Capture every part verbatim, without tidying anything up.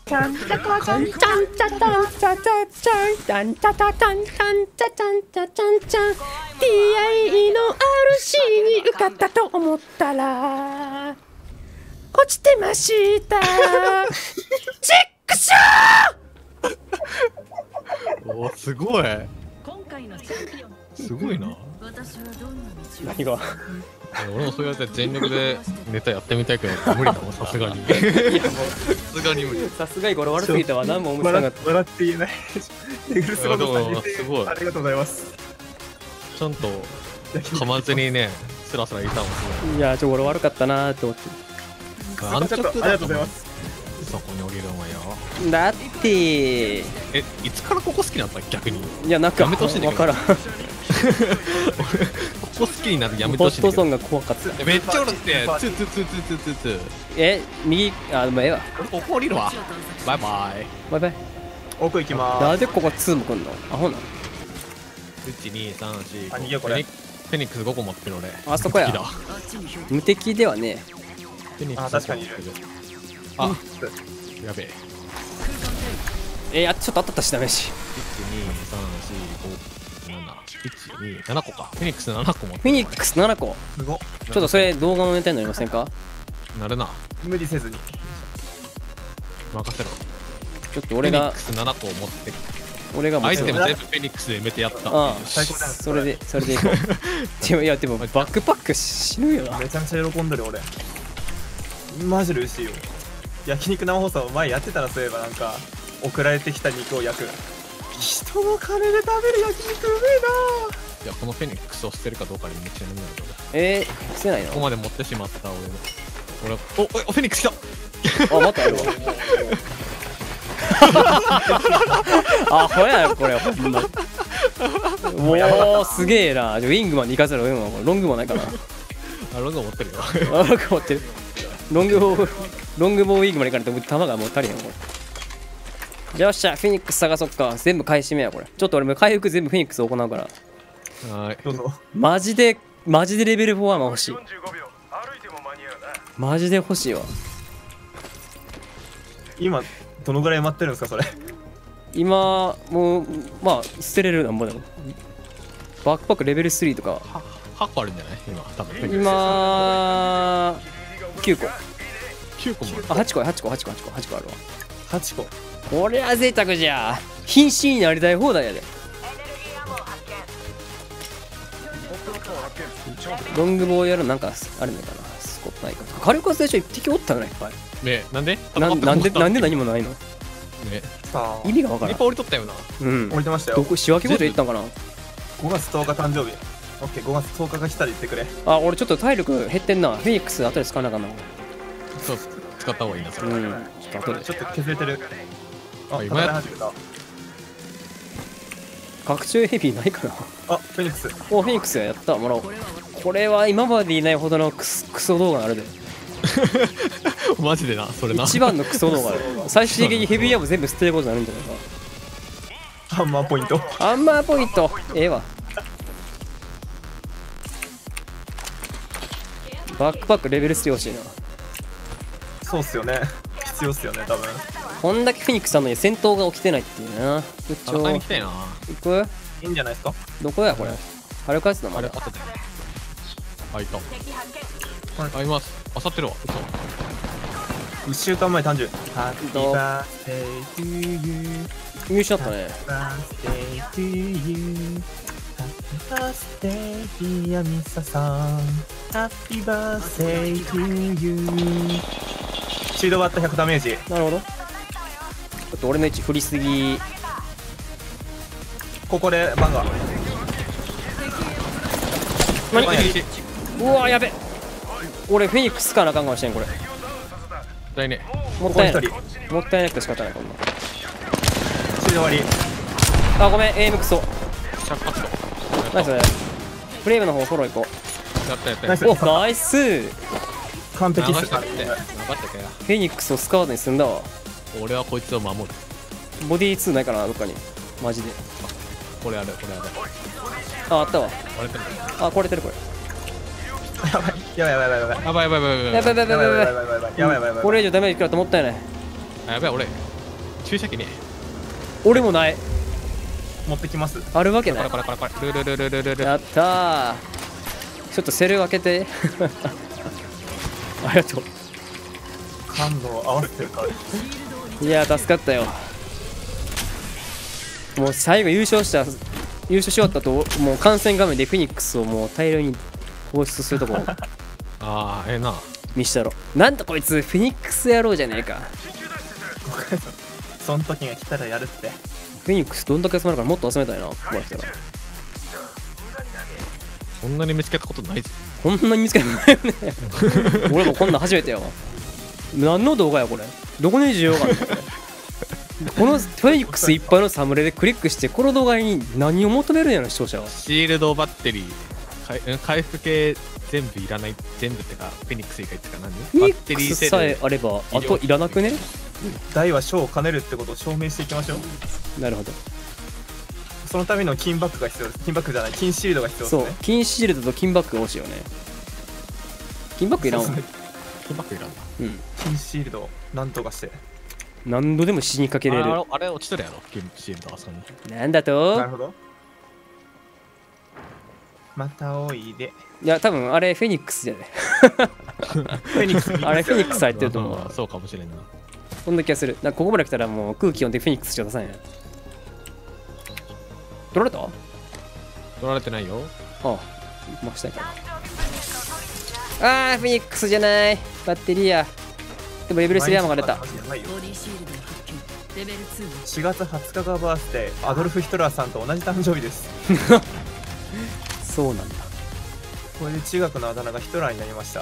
ちゃんちゃかちゃんちゃんちゃちゃんちゃちゃんちゃんちゃちゃちゃんちゃちゃんちゃちゃんちゃちゃんちゃん ティーアイ の アールシー に受かったと思ったら落ちてましたチェックショーおーすごい今回のチャンピオンすごいな。 私はどんな道を何が俺もそうやって全力でネタやってみたいけど無理だもん、さすがに。さすがに無理。 さすがにこれ悪すぎたわ。何も思ってなかった。 笑って言えない。ネグルスロードさんにすごいありがとうございます。 ちゃんと噛まずにね、スラスラいたもん。 いや、ちょ、俺悪かったなーって思って。 安直だとありがとうございます。 そこに降りるお前よ。 だってー。 え、いつからここ好きなんだ逆に。 いや、なんか、 やめてほしいんだけどわからん。 ここ好きになるやめてほしいんだけど。 ボットゾーンが怖かった。 めっちゃおるってツーツーツーツーツーツーツー。 え、右、あ、でもええわ。 ここ降りるわ。バイバイ。 バイバイ。 奥行きまなーんでここツーも来んのアホなの。 いちにさんよんあ逃げようこれフェニックスごこ持ってる俺。 あそこや無敵だ無敵ではねフェニックスあ確かにいる。 あ、やべえ。 え。えー、あ、ちょっとあったったしダメし。 いちにさんよんごなないちにななこか。フェニックスななこ持ってる。 フェニックスななこ。 すごっ。 ちょっとそれ動画のネタになりませんか。 なるな。 無理せずに。 任せろ。 ちょっと俺がフェニックスななこ持って俺が持ってる。 アイテム全部フェニックスで埋めてやった。 ああ、 最高じゃんそれでそれでいこう。でもいやでもバックパック死ぬよな。 めちゃめちゃ喜んでる俺。マジで嬉しいよ。焼肉生放送前やってたらそういえばなんか送られてきた肉を焼く。人の金で食べる焼肉うめいや、このフェニックスを捨てるかどうかにめっちゃ悩んだけど。 えー、捨てないの。 ここまで持ってしまった俺の。俺、お、お、おフェニックス来た。 あ、またあるわ。あ、ほやよこれほんま。もうすげえな。じゃウィングマンに行かせろよ。ロングマンないかな。 あ、ロング持ってるよ。 あ、ロング持ってる。ロングボーロングボーウィングマン行かないと弾がもう足りへんこれ。よっしゃ、フェニックス探そっか。全部買い占めやこれ。ちょっと俺も回復全部フェニックス行うから。 はい。 どうぞ。 マジでマジでレベルフォーアーマー欲しい。マジで欲しいわ。 今どのぐらい埋まってるんですかそれ。 今もうまあ捨てれるなんぼだろ。バックパックレベルスリーとかはっこあるんじゃない今、多分。 今きゅうこ。 きゅうこもある。 あ、はちこやはちこはちこはちこはちこあるわ。 はちこ。 これは贅沢じゃ。瀕死になりたい放題やで。ロングボーやるなんかあれないかな。スコットないかな。火力発電所一匹おったよねいっぱい。 ねえ、なんでななんでなんで何もないの。 ねさあ意味がわからんいっぱい降りとったよな。 うん降りてましたよ。 どこ仕分けごと言ったんかな。 ごがつとおか誕生日。オッケーごがつとおかが来たら言ってくれ。 あ、俺ちょっと体力減ってんな。フェニックス後で使わなあかんな。 そう、使った方がいいな、それ。 うん、ちょっと後でちょっと削れてる。あ、 今や戦い始めた。 拡張ヘビーないかな。 あ、フェニックス。 お、フェニックスやった、もらおう。これは今までいないほどのクソクソ動画があるで。 マジでな、それな。 一番のクソ動画ある。最終的にヘビーアーム全部捨てることになるんじゃないか。 ハンマーポイント。 ハンマーポイントええわ。バックパックレベルスリー欲しいな。 そうっすよね。必要っすよね多分。 こんだけフェニックスさんのに戦闘が起きてないっていうな。部長戦いに来たいな。 行く。 いいんじゃないですか。 どこやこれ。はるかつのまあれ、 だあったで。あ、いた。あ、います。あさってるわ。 いっしゅうかんまえ誕生日。ハッピーバースデートゥーユー。 入手だったね。 バースデートゥーユー。ハッピーバースデーディアミサさん。ハッピーバースデートゥーユー。シードバットひゃくダメージ。 なるほど。ちょっと俺の位置振りすぎ。 ここでバンガー。 何バンヤうわやべ。俺フェニックス使わなあかんかもしれんこれ。 だいね。 もったいない。 ここ一もったいなくて仕方ないこんな。 シード終わり。 あ、ごめん、エイムクソ。 着発と。 ナイス。フレームの方フォロー行こやったやったナイスやった。 う。お、ナイス。フ完璧っすか流したって。流したかや。 ェニックスを使わずに済んだわ。 俺はこいつを守る。 ボディツーないかな、どっかに。マジで。 これある、これある。 あ、あったわ。 割れてる。 あ、これてるこれ。 やばいやばいやばいやばいやばいやばいやばいやばいやばい。 やばいやばいやばいやばい。 やばいやばいやばいやばいやばいやばい。 これ以上ダメージ食らってもったいない。 あ、やばい、俺。 注射器ね。 俺もない。 持ってきます。 あるわけない。 これこれこれこれルルルルルルル。 やったー。ちょっとセル開けて。ありがと感度を合わせてるから。 う。いやー助かったよ。もう最後優勝した優勝し終わったともう観戦画面でフェニックスをもう大量に放出するとこああええな。 見したろ。なんとこいつフェニックス野郎じゃねえか。 そん時が来たらやるって。 フェニックスどんだけ集まるからもっと集めたいな。こうやったらそんなに見つけたことないぞ。 こんなに見つけないよね。俺もこんなん初めてやわ。何の動画やこれ。どこに需要があるのこれ。このフェニックスいっぱいのサムネでクリックしてこの動画に何を求めるんやろ視聴者は。 シールドバッテリーかいうん回復系全部いらない。全部ってかフェニックス以外ってか何フェニバッテリーックスさセルえあればあといらなくね。 大は小を兼ねるってことを証明していきましょう。 なるほど。 そのための金バッグが必要です。金バッグじゃない、金シールドが必要ですね。 そう金シールドと金バッグが欲しいよね。金バッグいらんわ。 そうですね。 金バッグいらんな。 うん金シールドをなんとかして。 何度でも死にかけれる。 あれあれ落ちとるやろ金シールドあそこに。 なんだなとるほど。またおいで。 いや多分あれフェニックスじゃね。 フェニックスあれフェニックス入ってると思うわ。 あーそうかもしれんな。 そんな気がする。なんかここまで来たらもう空気読んでフェニックスしか出さんやん。取られた？あ取られてないよ。 あ、まあしたいから。あーフェニックスじゃない。バッテリーや。でもレベルスリーアーマーが出た。 やばいよ。 ボディシールド発見レベルツーのしがつはつかがバースデー、アドルフ・ヒトラーさんと同じ誕生日です。 そうなんだ。 これで中学のあだ名がヒトラーになりました。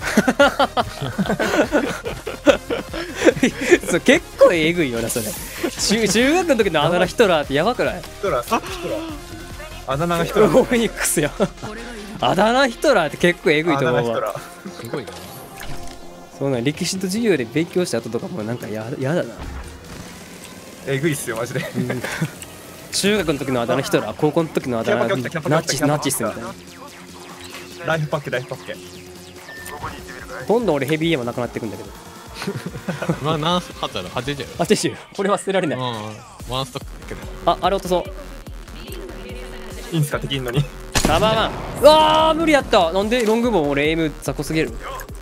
そう結構えぐいよなそれ。中中学の時のあだ名ヒトラーってやばくない？ ヒトラー、さヒトラー。あだ名がヒトラー。 フェニックスや。 これがいるあだ名ヒトラーって結構えぐいあだと思うわ。 名ヒトラー。 すごいな。 そうなん歴史の授業で勉強した後とかもなんかややだな。 えぐいっすよ、マジで。 中学の時のあだ名ヒトラー、高校の時のあだ名キャパキャパキャパナチスナチスみたいな。 ライフパッケ、ライフパッケ。 どんどん俺ヘビーエマなくなっていくんだけど。 まあ何発やろはちじゅう。 あ、ティッシュ。これは捨てられない。 うんワンストックだけど。 あ、あれ落とそう。 いいんすか、敵いんのに。 タバーマン。うわー無理やった。なんでロングボウ俺エイム雑魚すぎる。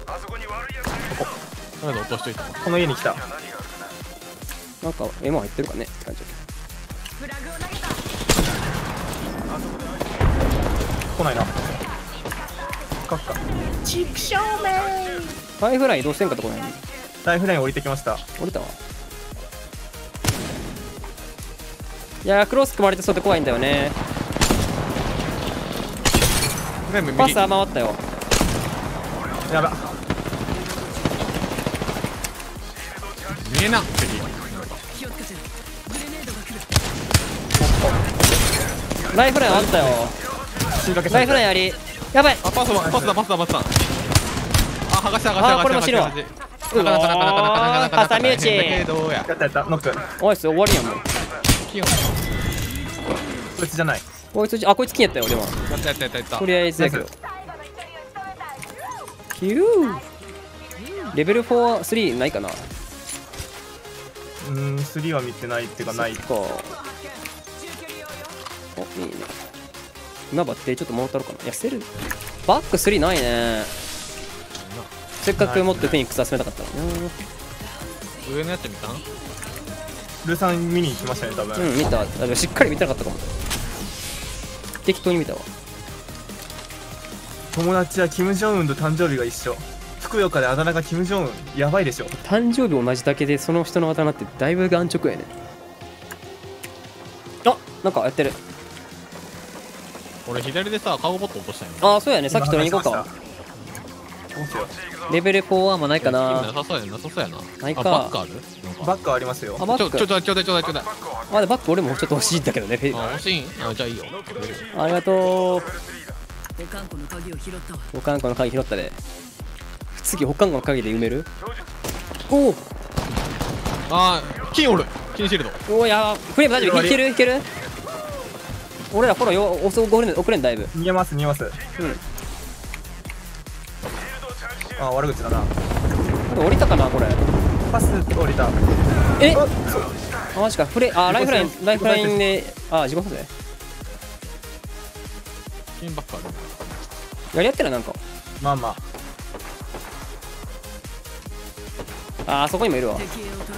とりあえず落としといた。 この家に来た。 なんかエマ入ってるかねって感じだ来ないな。カッカ。 けど。ライフライン移動せんかとこない。 ライフライン降りてきました。 降りたわ。いやークロス組まれてそうで怖いんだよね。 全部右。 パスは回ったよ。 やば。 見えな敵。 気をつけてグレネードが来るライフラインあったよ。 死にかけライフラインあり。やばい。 あパスだパスだパスだパスだ。あ剥がした剥がしたあーこれも白剥がした剥がした。なかなかなかなかなかなかなかなか挟み撃ち大変だけどや。 やったやった、ノック。 おいそれ終わりやんもう。 キヨンこいつじゃない。 こいつあこいつ金やったよでも。 やったやったやったやったと。りあえずだけど。ヒュー。レベルフォー、スリーないかな。 うーん、スリーは見てないっていうか、ない。 そっか。おいいね。今バッテリーちょっと戻ったろかな。いやセルバックスリーないね。せっかくもっとフェニックス集めたかったのにな。 上のやつ見たん？ ルーさん見に行きましたね、多分。 うん見た。あでもしっかり見てなかったかも。適当に見たわ。 友達はキム・ジョンウンと誕生日が一緒。ふくよかであだ名がキム・ジョンウン。やばいでしょ。 誕生日同じだけでその人のあだ名ってだいぶ眼直やね。あなんかやってる。 俺左でさカゴボット落としたんよ。 ああそうやねさっき取りに行こうか。 どうしよレベルフォーはもうないかなな。 さそうやなさそうやな。 ないかあバックある？なんう。 かバッグありますよあ。バックちょちょちょちょちょちょちょちょちょ。 あでバック俺もちょっと欲しいんだけどね。フェあ欲しいん？あじゃあいいよ。 ありがとう。 保管庫の鍵を拾ったわ保管庫の鍵拾ったで。次保管庫の鍵で埋める。おおあー金おる金シールド。 おおやフレーム大丈夫いけるいける。俺らフォローよ遅く遅れん遅れんだいぶ。 逃げます、逃げます。 うんあ、悪口だな。 降りたかなこれ。 パス降りた。 えああマジかフレあライフラインライフラインであ自己補正ピンばっかある。 やり合ってるなんかまあまああーそこにもいるわ敵兵を捉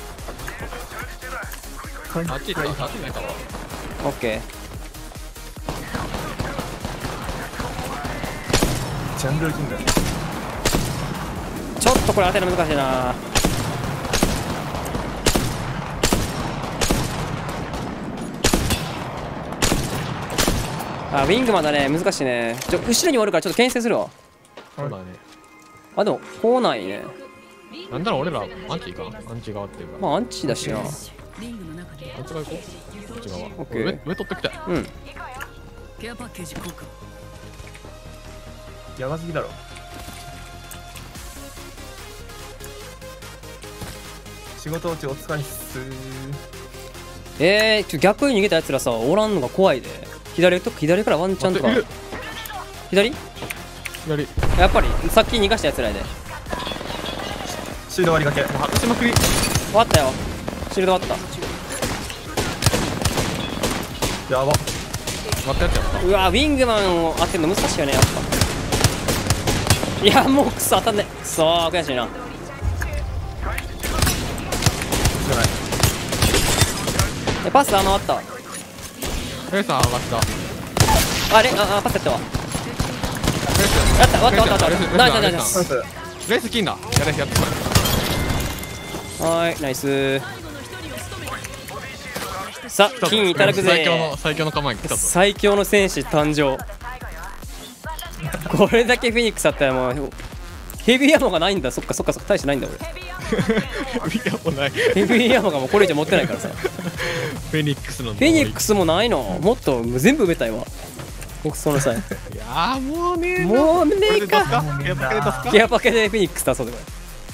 えた。 あっち行った、あっちないかわ。 オッケジャングルキング。 ーちょっとこれ当てるの難しいなあウィングマンだね難しいねちょ後ろにおるからちょっと牽制するわそうだね。 あでもこうないねなんだろう俺らアンチかアンチ側っていうか。 まあアンチだしなリングの中であっち側行こう。こっち側。 オッケー上上取ってきたよ。 うんケアパッケージ効果。 やばすぎだろ。仕事落ちお疲れっす。 えー、ちょ逆に逃げたやつらさおらんのが怖いで左と左からワンチャンとか待って左左。 やっぱりさっき逃がしたやつらやでシールド割りかけ。 外しまくり。 終わったよシールド終わっやば。 割ったやつやった。 たうわウィングマンを当てるの難しいよねやっぱいやもうクソ当たんねくそー悔しいな知らない。 えパスあ回ったフェイサー上がった。 あれああパスやったわフェイスやった終わった終わった終わったナイスナイスナイナイスス。 レース金だ。やれやってこれ。 はーいナイスさあ金いただく最強ぜの最強の構え来たぞ。 最強の戦士誕生これだけフェニックスあったらもうヘビーアモがないんだそっかそっかそっか大してないんだ俺見たことない。フヘビーアモがもうこれ以上持ってないからさェニックスの。 フェニックスもないのもっと全部埋めたいわ僕その際いやーもうねー。 もうねえかやっぱり出すか。 ケアパケでフェニックス出そうでこ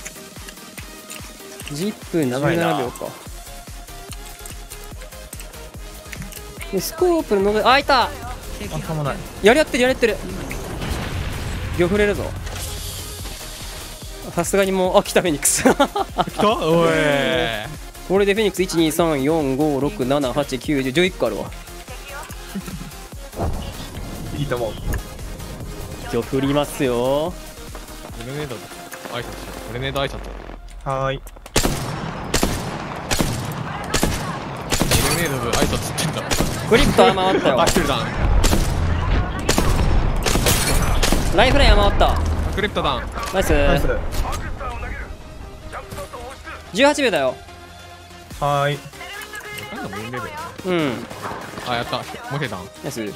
れじゅっぷんじゅうななびょうかでスコープののあいたあかもない。 やり合ってるやり合ってる魚触れるぞさすがにもうあ来たフェニックス来たおい。 これでフェニックスいちにさんよんごろくななはちきゅうじゅうじゅういっこあるわいいと思う。 魚振りますよグレネード挨拶しよう。グレネード挨拶。 はーい。 グレネードで挨拶ってんだ。 クリプトは回ったよあ、一人だ。 ライフラインは回ったクリプトダウン。 ナイスナイス。 じゅうはちびょうだよはーい。 なんだもんレベル。 うんあ、やった。もう一人ダウン。 ナイス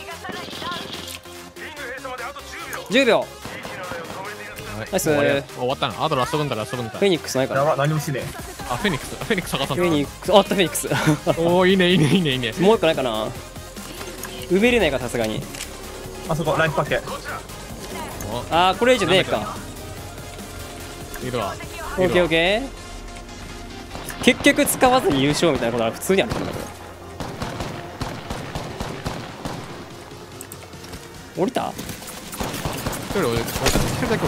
じゅうびょはいナイス終わりや終わったな。あとラスト分だラスト分だうフェ。ニックスないからやば、何もしねあ、フェニックス。フェニックス探さんだ。 フェニックスあったフェニックスおーいいねいいねいいねいいね。 もう一個ないかな埋めれないかさすがにえ。あそこ、ライフパッケ。 あーこれ以上ねえかいるわ。 オッケーオッケー結局使わずに優勝みたいなことは普通にあるからなこれ降りた一人俺、俺一人だけ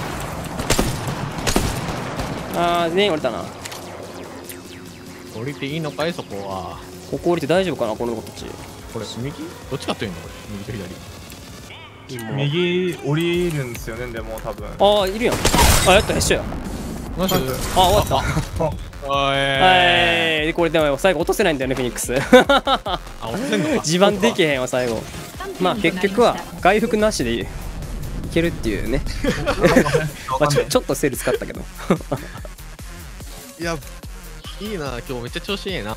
あー全員降りたな降りていいのかいそこは。 ここ降りて大丈夫かなこの子たちこれ右？どっちかっていうのこれ。右と左。 右降りるんですよね、でも多分。 ああいるやんあやったへっしょやマジで。 あ終わったあおい。 はいでこれでも最後落とせないんだよねフェニックスあ、押せんのか。 自慢できへんわ最後まあ結局は回復なしでいけるっていうねまあちょちょっとセール使ったけどいや、いいな今日めっちゃ調子いいな。